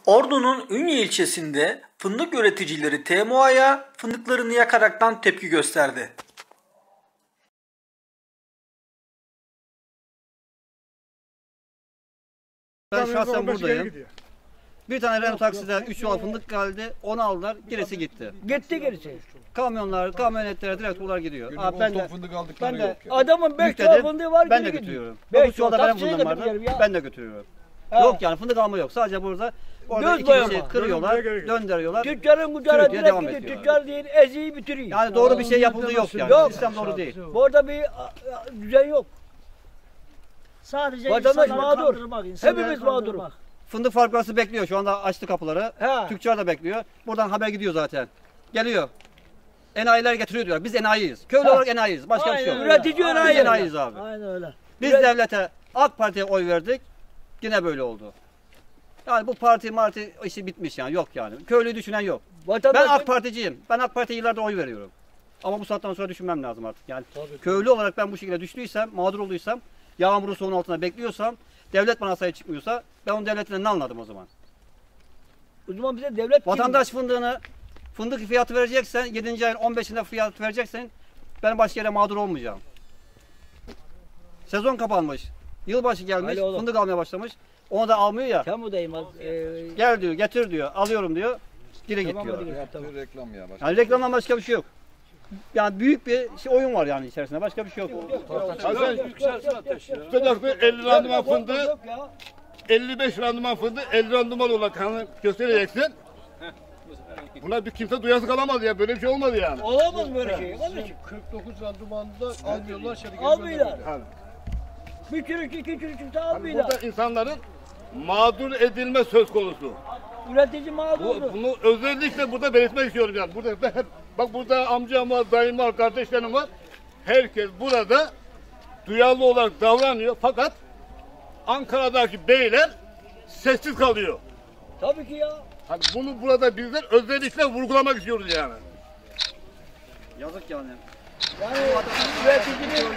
Ordu'nun Ünye ilçesinde fındık üreticileri TMOA'ya fındıklarını yakaraktan tepki gösterdi. Ben şahsen buradayım. Bir tane Renault taksiden 3 çuval fındık geldi, onu aldılar, gerisi gitti. Gitti gerisi. Kamyonlar, kamyonetlere direkt bunlar gidiyor. Abi ben de Adamın 5 çuval fındığı var. Ben de götürüyorum. 9 çuvalda benim fındığım vardı, ben de götürüyorum. Ha. Yok yani fındık alma yok. Sadece burada Göz iki boyama. kişi kırıyorlar, döndürüyorlar. Tüccarın kucağına Sürütüyor, devam direkt gidiyor. ediyorlar. Tüccar değil, eziği bitiriyor. Yani doğru bir şey yapıldığı yok yani. Yok. Sistem doğru değil. Bu arada bir düzen yok. Sadece Vatandaş insanları mağdur. kandırmak, insanları Hepimiz kandırmak. Fındık fabrikası bekliyor. Şu anda açtı kapıları. He. Tüccar da bekliyor. Buradan haber gidiyor zaten. Geliyor. Enayiler getiriyor diyorlar. Biz enayiyiz. Köylü olarak enayiyiz. Başka bir şey yok. Aynen Üretici Biz enayi. enayiyiz abi. Aynen öyle. Biz devlete, AK Parti'ye oy verdik. Yine böyle oldu. Yani bu parti işi bitmiş yani. Yok yani. Köylüyü düşünen yok. Ben AK Particiyim. Ben AK Parti'ye yıllardır oy veriyorum. Ama bu saatten sonra düşünmem lazım artık. Yani köylü olarak ben bu şekilde düştüysem, mağdur olduysam, yağmurun soğuğun altına bekliyorsam, devlet bana sahip çıkmıyorsa ben onun devletinden ne anladım o zaman? O zaman bize devlet Vatandaş fındık fiyatı vereceksen, 7. ayın 15'inde fiyat vereceksen ben başka yere mağdur olmayacağım. Sezon kapanmış. Yılbaşı gelmiş, fındık almaya başlamış. Onu da almıyor ya. Kamudayım. Gel diyor, getir diyor, alıyorum diyor. Geri git diyor. Reklam ya. Yani reklamdan başka bir şey yok. Yani büyük bir oyun var yani içerisinde. Başka bir şey yok. Tutacaklı 50 randıman fındığı, 55 randıman fındığı, 50 randıman olarak göstereceksin. Buna bir kimse duyası kalamaz ya. Böyle bir şey olmadı yani. Olamaz böyle şey. 49 randımanda almıyorlar. Almıyorlar. Bir çürük, iki çürük de almıyorlar. Burada insanların mağdur edilme söz konusu. Üretici mağdurdu. Bunu özellikle burada belirtmek istiyorum yani. Burada hep, bak burada amcam var, dayım var, kardeşlerim var. Herkes burada duyarlı olarak davranıyor. Fakat Ankara'daki beyler sessiz kalıyor. Tabii ki ya. Hani bunu burada bizler özellikle vurgulamak istiyoruz yani. Yazık yani. Yani üreticinin